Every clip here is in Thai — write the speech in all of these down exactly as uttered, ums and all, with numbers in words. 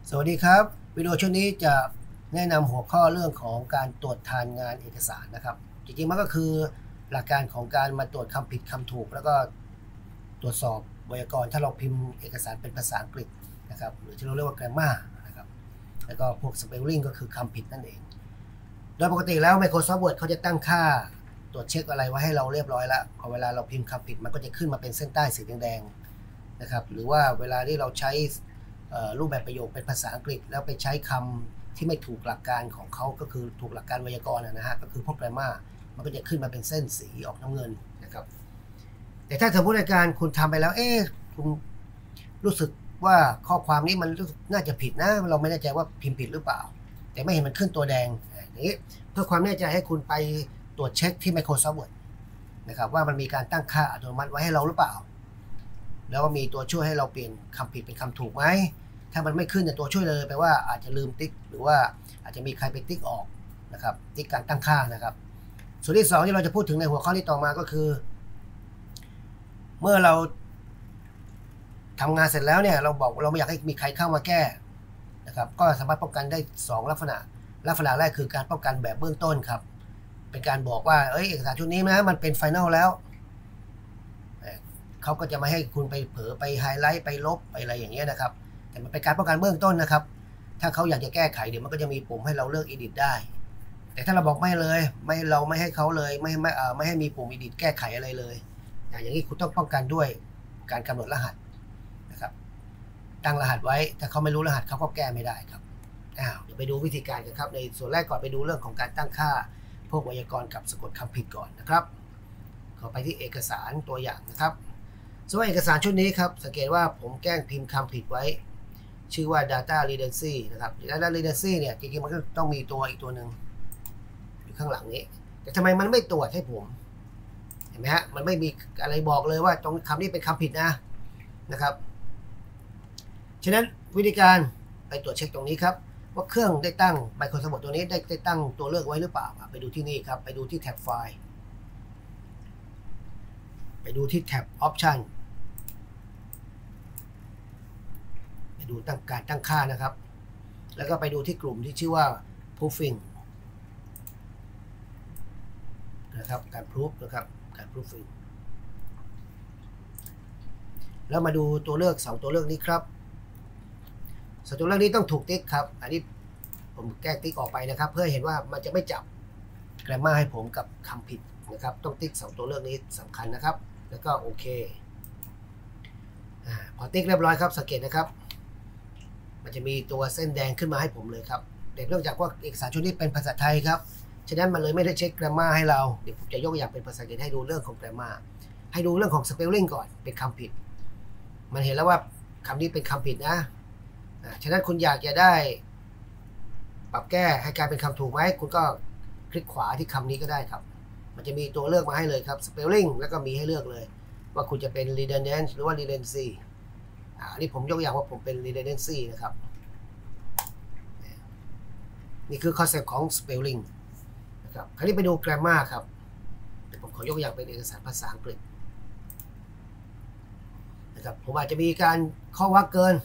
สวัสดีครับวิดีโอชุดนี้จะแนะนำหัวข้อเรื่องของการตรวจทานงานเอกสารนะครับจริงๆมันก็คือหลักการของการมาตรวจคำผิดคำถูกแล้วก็ตรวจสอบไวยากรณ์ถ้าเราพิมพ์เอกสารเป็นภาษาอังกฤษนะครับหรือที่เราเรียกว่า grammar นะครับแล้วก็พวก spelling ก็คือคำผิดนั่นเองโดยปกติแล้ว Microsoft Word เขาจะตั้งค่าตรวจเช็คอะไรไว้ให้เราเรียบร้อยแล้วพอเวลาเราพิมพ์คำผิดมันก็จะขึ้นมาเป็นเส้นใต้สีแดงๆนะครับหรือว่าเวลาที่เราใช้รูปแบบประโยคเป็นภาษาอังกฤษแล้วไปใช้คำที่ไม่ถูกหลักการของเขาก็คือถูกหลักการไวยากรณ์นะฮะก็คือพวก grammar มันก็จะขึ้นมาเป็นเส้นสีออกน้ำเงินนะครับแต่ถ้าสมมติในการคุณทำไปแล้วเอ๊ะคุณรู้สึกว่าข้อความนี้มันน่าจะผิดนะเราไม่แน่ใจว่าพิมพ์ผิดหรือเปล่าแต่ไม่เห็นมันขึ้นตัวแดงอย่างนี้เพื่อความแน่ใจให้คุณไปตรวจเช็คที่ Microsoft Word นะครับว่ามันมีการตั้งค่าอัตโนมัติไว้ให้เราหรือเปล่าแล้วมีตัวช่วยให้เราเปลี่ยนคำผิดเป็นคำถูกไหมถ้ามันไม่ขึ้นในตัวช่วยเลยแปลว่าอาจจะลืมติ๊กหรือว่าอาจจะมีใครไปติ๊กออกนะครับติ๊กการตั้งค่านะครับส่วนที่สองที่เราจะพูดถึงในหัวข้อที่ต่อมาก็คือเมื่อเราทำงานเสร็จแล้วเนี่ยเราบอกเราไม่อยากให้มีใครเข้ามาแก้นะครับก็สามารถป้องกันได้สองลักษณะลักษณะแรกคือการป้องกันแบบเบื้องต้นครับเป็นการบอกว่าเอ้ยเอกสารชุดนี้นะมันเป็นไฟแนลแล้วเขาก็จะไม่ให้คุณไปเผลอไปไฮไลท์ไปลบไปอะไรอย่างเงี้ยนะครับแต่มันเป็นการป้องกันเบื้องต้นนะครับถ้าเขาอยากจะแก้ไขเดี๋ยวมันก็จะมีปุ่มให้เราเลือก edit ได้แต่ถ้าเราบอกไม่เลยไม่เราไม่ให้เขาเลยไม่ไม่เอ่อไม่ให้มีปุ่ม edit แก้ไขอะไรเลยอย่างนี้คุณต้องป้องกันด้วยการกำหนดรหัสนะครับตั้งรหัสไว้ถ้าเขาไม่รู้รหัสเขาก็แก้ไม่ได้ครับอ้าวเดี๋ยวไปดูวิธีการกันครับในส่วนแรกก่อนไปดูเรื่องของการตั้งค่าพวกไวยากรณ์กับสะกดคำผิดก่อนนะครับขอไปที่เอกสารตัวอย่างนะครับส่วนเอกสารชุดนี้ครับสังเกตว่าผมแกล้งพิมพ์คำผิดไว้ชื่อว่า data redundancy นะครับ data redundancy เนี่ยจริงๆมันก็ต้องมีตัวอีกตัวหนึ่งอยู่ข้างหลังนี้แต่ทำไมมันไม่ตรวจให้ผมเห็นไหมฮะมันไม่มีอะไรบอกเลยว่าตรงคำนี้เป็นคำผิดนะนะครับฉะนั้นวิธีการไปตรวจเช็คตรงนี้ครับว่าเครื่องได้ตั้ง Microsoft Word ตัวนี้ได้ได้ตั้งตัวเลือกไว้หรือเปล่าไปดูที่นี่ครับไปดูที่แท็บไฟล์ไปดูที่แท็บ Option ไปดูตั้งการตั้งค่านะครับแล้วก็ไปดูที่กลุ่มที่ชื่อว่า proofing นะครับการ proof นะครับการ proofing แล้วมาดูตัวเลือกสองตัวเลือกนี้ครับสองตัวเลือกนี้ต้องถูกติ๊กครับอันนี้ผมแก้ติ๊กออกไปนะครับเพื่อเห็นว่ามันจะไม่จับ grammar ให้ผมกับคำผิดนะครับต้องติ๊กสองตัวเลือกนี้สำคัญนะครับแล้วก็โอเคอ่าพอติ๊กเรียบร้อยครับสังเกตนะครับมันจะมีตัวเส้นแดงขึ้นมาให้ผมเลยครับแต่เนื่องจากว่าเอกสารชุดนี้เป็นภาษาไทยครับฉะนั้นมันเลยไม่ได้เช็ค grammar ให้เราเดี๋ยวผมจะยกอย่างเป็นภาษาอังกฤษให้ดูเรื่องของ grammar ให้ดูเรื่องของ spelling ก่อนเป็นคำผิดมันเห็นแล้วว่าคำนี้เป็นคำผิดนะฉะนั้นคุณอยากจะได้ปรับแก้ให้กลายเป็นคำถูกไหมคุณก็คลิกขวาที่คำนี้ก็ได้ครับมันจะมีตัวเลือกมาให้เลยครับ spelling แล้วก็มีให้เลือกเลยว่าคุณจะเป็น redundant หรือว่า redundancy อันนี้ผมยกอย่างว่าผมเป็น redundancy นะครับนี่คือคอนเซ็ปต์ของ spelling นะครับคราวนี้ไปดู grammar ครับเดี๋ยวผมขอยกอย่างเป็นเอกสารภาษาอังกฤษนะครับผมอาจจะมีการข้อวรรคเกิน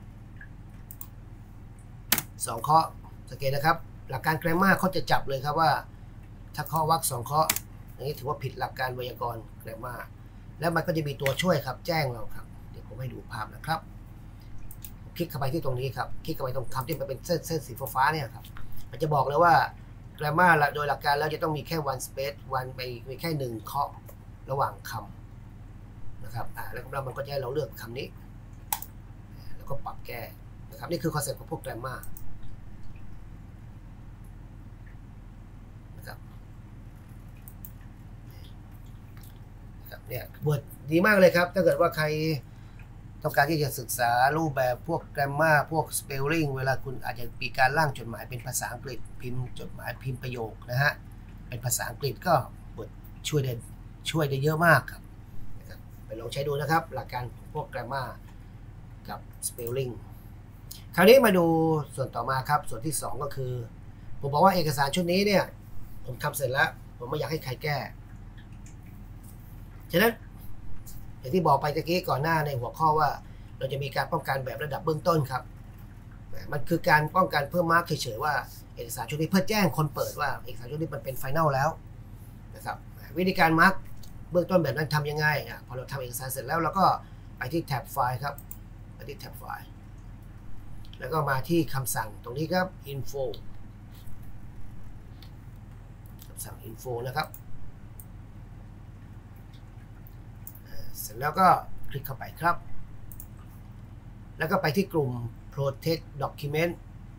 สองข้อสังเกตนะครับหลักการ grammar เขาจะจับเลยครับว่าถ้าข้อวรรคสองข้ออย่างนี้ถือว่าผิดหลักการไวยากรณ์ grammar แล้วมันก็จะมีตัวช่วยครับแจ้งเราครับเดี๋ยวผมให้ดูภาพนะครับคลิกเข้าไปที่ตรงนี้ครับคลิกเข้าไปตรงคำที่มันเป็นเส้นเส้นสีฟ้าเนี่ยครับมันจะบอกเลยว่า grammar โดยหลักการแล้วจะต้องมีแค่ one space one ไปมีแค่หนึ่งข้อระหว่างคำนะครับอ่าแล้วมันก็จะให้เราเลือกคำนี้แล้วก็ปรับแก้นะครับนี่คือคอนเซ็ปต์ของพวก grammarเนี่ยบทดีมากเลยครับถ้าเกิดว่าใครต้องการที่จะศึกษารูปแบบพวก grammar พวก spelling เวลาคุณอาจจะมีการร่างจดหมายเป็นภาษาอังกฤษพิมพ์จดหมายพิมพ์ประโยคนะฮะเป็นภาษาอังกฤษก็บทช่วยได้ช่วยได้เยอะมากครับไปลองใช้ดูนะครับหลักการพวก grammar กับ spelling คราวนี้มาดูส่วนต่อมาครับส่วนที่สองก็คือผมบอกว่าเอกสารชุดนี้เนี่ยผมทำเสร็จแล้วผมไม่อยากให้ใครแก้ฉะนั้นอย่างที่บอกไปตะกี้ก่อนหน้าในหัวข้อว่าเราจะมีการป้องกันแบบระดับเบื้องต้นครับมันคือการป้องกันเพื่อมาร์กเฉยๆว่าเอกสารชุดนี้เพื่อแจ้งคนเปิดว่าเอกสารชุดนี้มันเป็นไฟแนลแล้วนะครับวิธีการมาร์กเบื้องต้นแบบนั้นทำยังไงอ่ะพอเราทำเอกสารเสร็จแล้วเราก็ไปที่แท็บไฟล์ครับไปที่แท็บไฟล์แล้วก็มาที่คำสั่งตรงนี้ครับ info คำสั่ง info นะครับเสร็จแล้วก็คลิกเข้าไปครับแล้วก็ไปที่กลุ่ม protect document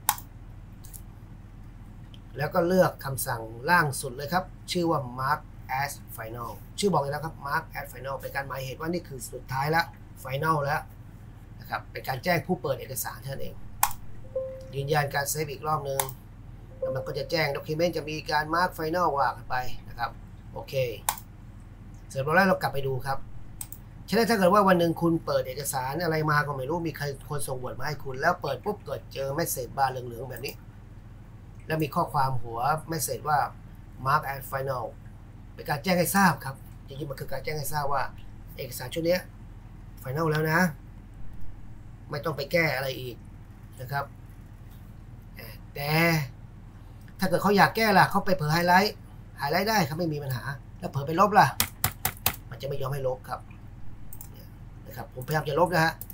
แล้วก็เลือกคำสั่งล่างสุดเลยครับชื่อว่า mark as final ชื่อบอกเลยแล้วครับ mark as final เป็นการหมายเหตุว่านี่คือสุดท้ายแล้ว final แล้วนะครับเป็นการแจ้งผู้เปิดเอกสารเท่านั้นเองยืนยันการเซฟอีกรอบนึงแล้วมันก็จะแจ้ง document จะมีการ mark final ว่ากันไปนะครับโอเคเสร็จแล้วเรากลับไปดูครับฉะนั้นถ้าเกิดว่าวันหนึ่งคุณเปิดเอกสารอะไรมาก็ไม่รู้มีใครคนส่งบทมาให้คุณแล้วเปิดปุ๊บเกิดเจอเมสเสจบาร์เหลืองๆแบบนี้แล้วมีข้อความหัวเมสเสจว่า mark as final เป็นการแจ้งให้ทราบครับจริงๆมันคือการแจ้งให้ทราบว่าเอกสารชุดนี้ final แล้วนะไม่ต้องไปแก้อะไรอีกนะครับแต่ถ้าเกิดเขาอยากแก้ล่ะเขาไปเผยไฮไลท์ไฮไลท์ได้ครับไม่มีปัญหาแล้วเผยไปลบล่ะมันจะไม่ยอมให้ลบครับนะครับผมพยายามจะลบนะฮะ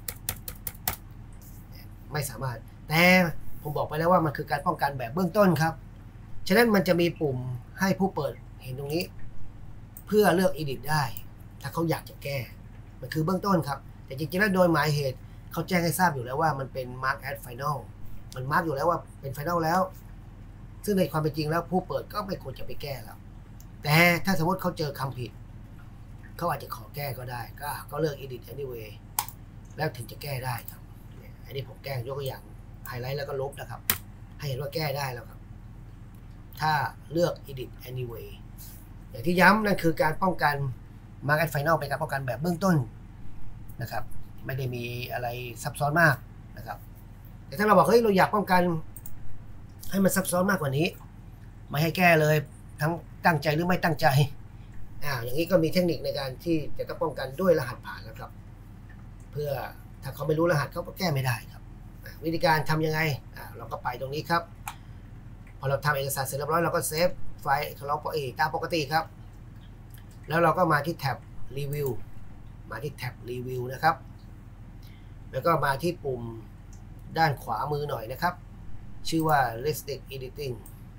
ไม่สามารถแต่ผมบอกไปแล้วว่ามันคือการป้องกันแบบเบื้องต้นครับฉะนั้นมันจะมีปุ่มให้ผู้เปิดเห็นตรงนี้เพื่อเลือก edit ได้ถ้าเขาอยากจะแก้มันคือเบื้องต้นครับแต่จริงๆแล้วโดยหมายเหตุเขาแจ้งให้ทราบอยู่แล้วว่ามันเป็น mark as final มันมาร์กอยู่แล้วว่าเป็น final แล้วซึ่งในความเป็นจริงแล้วผู้เปิดก็ไม่ควรจะไปแก้แล้วแต่ถ้าสมมติเขาเจอคำผิดเขาอาจจะขอแก้ก็ได้ก็ก็เลือก edit anyway แล้วถึงจะแก้ได้ครับอันนี้ผมแก้ยกตัวอย่างไฮไลท์แล้วก็ลบนะครับให้เห็นว่าแก้ได้แล้วครับถ้าเลือก edit anyway อย่างที่ย้ำนั่นคือการป้องกัน mark as final เป็นการป้องกันแบบเบื้องต้นนะครับไม่ได้มีอะไรซับซ้อนมากนะครับแต่ถ้าเราบอกเฮ้ยเราอยากป้องกันให้มันซับซ้อนมากกว่านี้ไม่ให้แก้เลยทั้งตั้งใจหรือไม่ตั้งใจอ่าอย่างนี้ก็มีเทคนิคในการที่จะต้องป้องกันด้วยรหัสผ่านแล้วครับเพื่อถ้าเขาไม่รู้รหัสเขาก็แก้ไม่ได้ครับวิธีการทำยังไงอ่าเราก็ไปตรงนี้ครับพอเราทำเอกสารเสร็จเรียบร้อยเราก็เซฟไฟล์ของเราเองตามปกติครับแล้วเราก็มาที่แท็บรีวิวมาที่แท็บรีวิวนะครับแล้วก็มาที่ปุ่มด้านขวามือหน่อยนะครับชื่อว่า restrict editing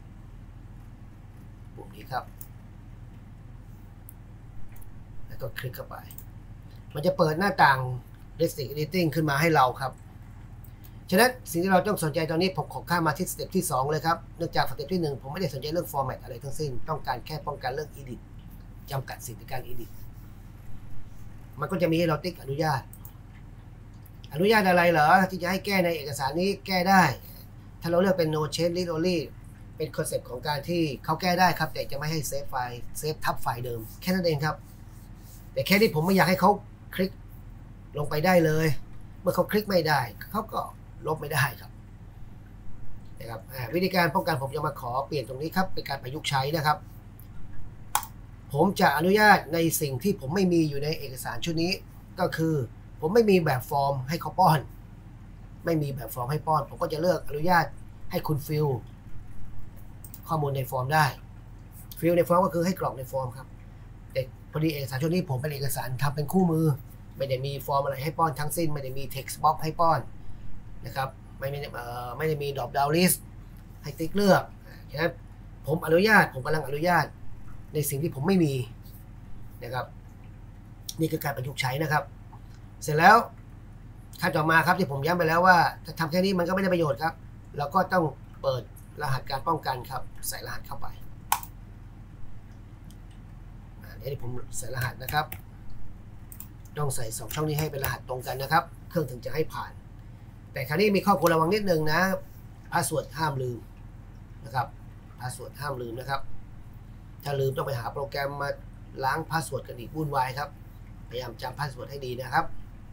ปุ่มนี้ครับแล้วก็คลิกเข้าไปมันจะเปิดหน้าต่าง restrict editing ขึ้นมาให้เราครับฉะนั้นสิ่งที่เราต้องสนใจตอนนี้ผมขอข้ามมาที่สเต็ปที่สองเลยครับเนื่องจากสเต็ปที่หนึ่งผมไม่ได้สนใจเรื่อง format อะไรทั้งสิ้นต้องการแค่ป้องกันเรื่อง edit จำกัดสิทธิในการ edit มันก็จะมีให้เราติ๊กอนุญาตอนุญาตอะไรเหรอที่จะให้แก้ในเอกสารนี้แก้ได้ถ้าเราเลือกเป็น no change read only เป็นคอนเซ็ปต์ของการที่เขาแก้ได้ครับแต่จะไม่ให้เซฟไฟล์เซฟทับไฟล์เดิมแค่นั้นเองครับแต่แค่ที่ผมไม่อยากให้เขาคลิกลงไปได้เลยเมื่อเขาคลิกไม่ได้เขาก็ลบไม่ได้ครับนะครับวิธีการป้องกันผมจะมาขอเปลี่ยนตรงนี้ครับเป็นการประยุกต์ใช้นะครับผมจะอนุญาตในสิ่งที่ผมไม่มีอยู่ในเอกสารชุดนี้ก็คือผมไม่มีแบบฟอร์มให้เขาป้อนไม่มีแบบฟอร์มให้ป้อนผมก็จะเลือกอนุญาตให้คุณฟิลข้อมูลในฟอร์มได้ฟิลในฟอร์มก็คือให้กรอกในฟอร์มครับแต่พอดีเอกสารชุดนี้ผมเป็นเอกสารทำเป็นคู่มือไม่ได้มีฟอร์มอะไรให้ป้อนทั้งสิ้นไม่ได้มี text box ให้ป้อนนะครับไม่ไม่เอ่อไม่ได้มี drop down list ให้ติ๊กเลือกฉะนั้นผมอนุญาตผมกำลังอนุญาตในสิ่งที่ผมไม่มีนะครับนี่คือการประยุกต์ใช้นะครับเสร็จแล้วขั้นต่อมาครับที่ผมย้ำไปแล้วว่าถ้าทำแค่นี้มันก็ไม่ได้ประโยชน์ครับเราก็ต้องเปิดรหัสการป้องกันครับใส่รหัสเข้าไปเดี๋ยวผมใส่รหัสนะครับต้องใส่สองช่องนี้ให้เป็นรหัสตรงกันนะครับเครื่องถึงจะให้ผ่านแต่คราวนี้มีข้อควรระวังนิดนึงนะพาสเวิร์ดห้ามลืมนะครับพาสเวิร์ดห้ามลืมนะครับถ้าลืมต้องไปหาโปรแกรมมาล้างพาสเวิร์ดกันอีกวุ่นวายครับพยายามจำพาสเวิร์ดให้ดีนะครับ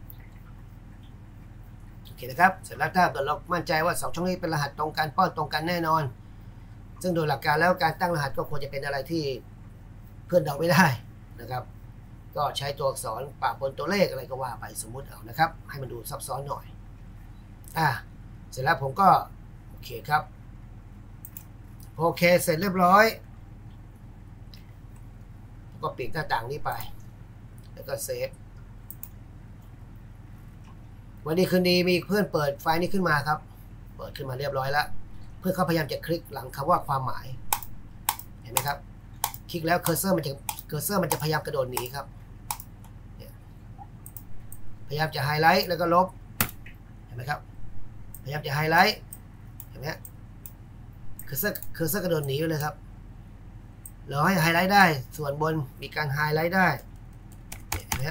โอเคนะครับเสร็จแล้วถ้าเกิดเรามั่นใจว่าสองช่องนี้เป็นรหัสตรงกันป้อนตรงกันแน่นอนซึ่งโดยหลักการแล้วการตั้งรหัสก็ควรจะเป็นอะไรที่เพื่อนเดาไม่ได้นะครับก็ใช้ตัวอักษรปะปนตัวเลขอะไรก็ว่าไปสมมุติเอานะครับให้มันดูซับซ้อนหน่อยอ่าเสร็จแล้วผมก็โอเคครับโอเคเสร็จเรียบร้อยก็ปิดหน้าต่างนี้ไปแล้วก็เซฟวันนี้คืนดีมีเพื่อนเปิดไฟล์นี้ขึ้นมาครับเปิดขึ้นมาเรียบร้อยแล้วเพื่อนเขาพยายามจะคลิกหลังคำว่าความหมายเห็นไหมครับคลิกแล้วเคอร์เซอร์มันจะเคอร์เซอร์มันจะพยายามกระโดดหนีครับพยายามจะไฮไลท์แล้วก็ลบเห็นไหมครับพยายามจะไฮไลท์เห็นไหมเคอร์เซอร์เคอร์เซอร์กระโดดหนีไปเลยครับเราให้ไฮไลท์ได้ส่วนบนมีการไฮไลท์ได้เห็นไหม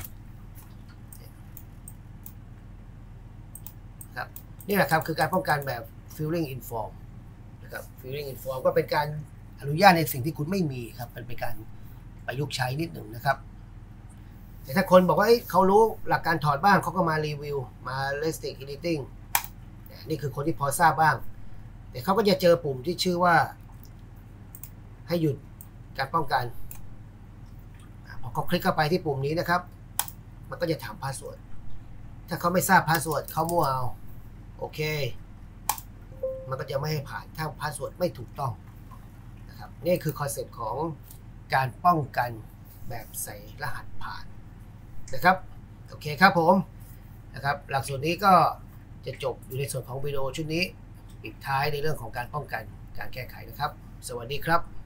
ครับนี่แหละครับคือการป้องกันแบบ filling inform นะครับ filling inform ก็เป็นการอนุญาตในสิ่งที่คุณไม่มีครับมันเป็นการประยุกต์ใช้นิดหนึ่งนะครับแต่ถ้าคนบอกว่าเขารู้หลักการถอดบ้างเขาก็มารีวิวมา listing editing นี่คือคนที่พอทราบบ้างแต่เขาก็จะเจอปุ่มที่ชื่อว่าให้หยุดการป้องกันพอเขาคลิกเข้าไปที่ปุ่มนี้นะครับมันก็จะถามพาสเวิร์ดถ้าเขาไม่ทราบพาสเวิร์ดเขามั่วเอาโอเคมันก็จะไม่ให้ผ่านถ้าพาสเวิร์ดไม่ถูกต้องนะครับนี่คือคอนเซ็ปต์ของการป้องกันแบบใส่รหัสผ่านนะครับโอเคครับผมนะครับหลักสูตรนี้ก็จะจบอยู่ในส่วนของวิดีโอชุดนี้ปิดท้ายในเรื่องของการป้องกันการแก้ไขนะครับสวัสดีครับ